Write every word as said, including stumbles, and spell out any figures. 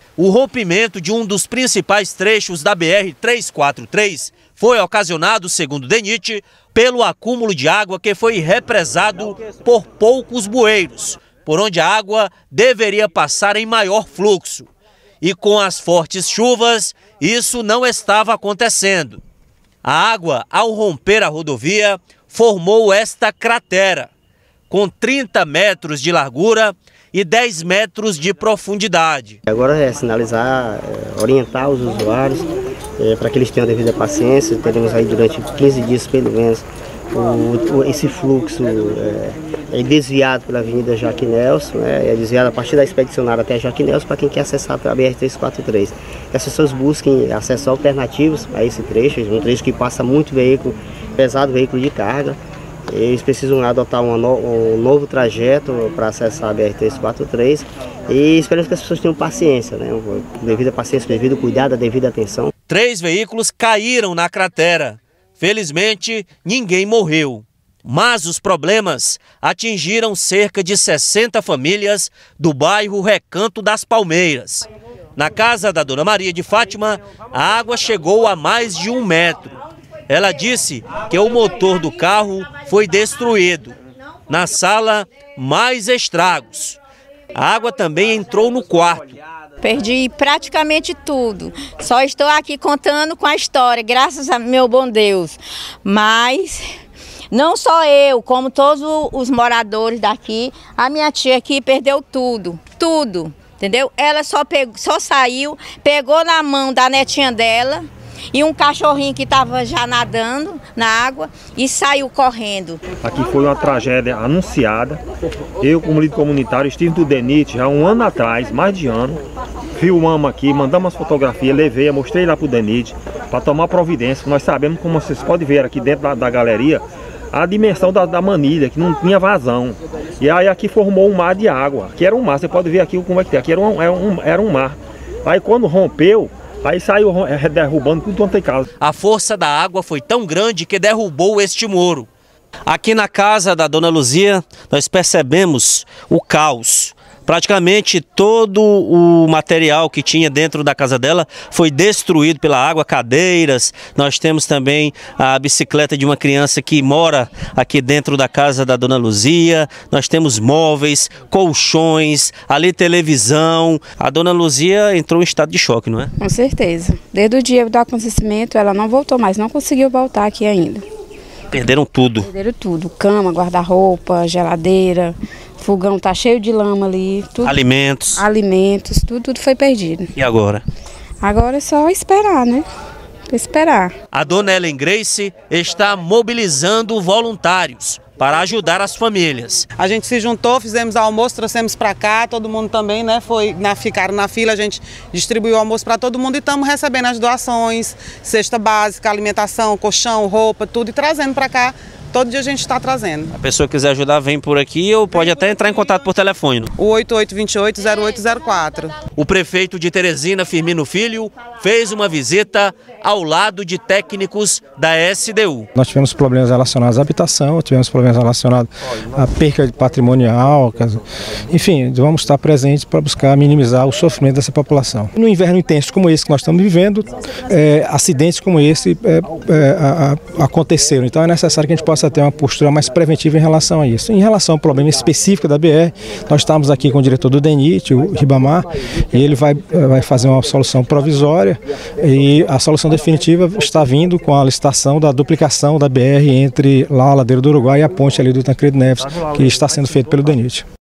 O rompimento de um dos principais trechos da B R trezentos e quarenta e três foi ocasionado, segundo o DENIT, pelo acúmulo de água que foi represado por poucos bueiros, por onde a água deveria passar em maior fluxo. E com as fortes chuvas, isso não estava acontecendo. A água, ao romper a rodovia, formou esta cratera, com trinta metros de largura e dez metros de profundidade. Agora é sinalizar, é, orientar os usuários é, para que eles tenham a devida paciência. Teremos aí durante quinze dias pelo menos o, o, esse fluxo é, é desviado pela Avenida Joaquim Nelson, né, é desviado a partir da Expedicionária até a Joaquim Nelson para quem quer acessar a B R trezentos e quarenta e três. Que as pessoas busquem acessos alternativos a esse trecho, um trecho que passa muito veículo, pesado veículo de carga. Eles precisam adotar uma no, um novo trajeto para acessar a B R trezentos e quarenta e três e esperamos que as pessoas tenham paciência, né? Devida paciência, devido cuidado, devida atenção. Três veículos caíram na cratera. Felizmente, ninguém morreu. Mas os problemas atingiram cerca de sessenta famílias do bairro Recanto das Palmeiras. Na casa da Dona Maria de Fátima, a água chegou a mais de um metro. Ela disse que o motor do carro foi destruído. Na sala, mais estragos. A água também entrou no quarto. Perdi praticamente tudo. Só estou aqui contando com a história, graças a meu bom Deus. Mas não só eu, como todos os moradores daqui, a minha tia aqui perdeu tudo, tudo, entendeu? Ela só, pegou, só saiu, pegou na mão da netinha dela e um cachorrinho que estava já nadando na água e saiu correndo. Aqui foi uma tragédia anunciada. Eu, como líder comunitário, estive no DENIT já um ano atrás, mais de ano. Filmamos aqui, mandamos as fotografias, levei, mostrei lá para o DENIT para tomar providência. Nós sabemos, como vocês podem ver aqui dentro da, da galeria, a dimensão da, da manilha, que não tinha vazão. E aí aqui formou um mar de água, que era um mar, você pode ver aqui como é que tem, aqui era um, era um, era um mar. Aí quando rompeu, aí saiu derrubando tudo quanto tem casa. A força da água foi tão grande que derrubou este muro. Aqui na casa da Dona Luzia, nós percebemos o caos. Praticamente todo o material que tinha dentro da casa dela foi destruído pela água, cadeiras. Nós temos também a bicicleta de uma criança que mora aqui dentro da casa da Dona Luzia. Nós temos móveis, colchões, ali televisão. A Dona Luzia entrou em estado de choque, não é? Com certeza. Desde o dia do acontecimento ela não voltou mais, não conseguiu voltar aqui ainda. Perderam tudo. Perderam tudo, cama, guarda-roupa, geladeira, fogão tá cheio de lama ali. Tudo, alimentos. Alimentos, tudo, tudo foi perdido. E agora? Agora é só esperar, né? Esperar. A Dona Ellen Grace está mobilizando voluntários para ajudar as famílias. A gente se juntou, fizemos almoço, trouxemos para cá, todo mundo também, né, foi, na, ficaram na fila, a gente distribuiu o almoço para todo mundo e estamos recebendo as doações, cesta básica, alimentação, colchão, roupa, tudo e trazendo para cá. Todo dia a gente está trazendo. A pessoa que quiser ajudar, vem por aqui ou pode até entrar em contato por telefone. O oito oito dois oito, zero oito zero quatro. O prefeito de Teresina, Firmino Filho, fez uma visita ao lado de técnicos da S D U. Nós tivemos problemas relacionados à habitação, tivemos problemas relacionados à perca patrimonial, enfim, vamos estar presentes para buscar minimizar o sofrimento dessa população. No inverno intenso como esse que nós estamos vivendo, é, acidentes como esse é, é, a, a, aconteceram, então é necessário que a gente possa ter uma postura mais preventiva em relação a isso. Em relação ao problema específico da B R, nós estamos aqui com o diretor do DENIT, o Ribamar, e ele vai, vai fazer uma solução provisória e a solução definitiva está vindo com a licitação da duplicação da B R entre lá a Ladeira do Uruguai e a ponte ali do Tancredo Neves, que está sendo feito pelo DENIT.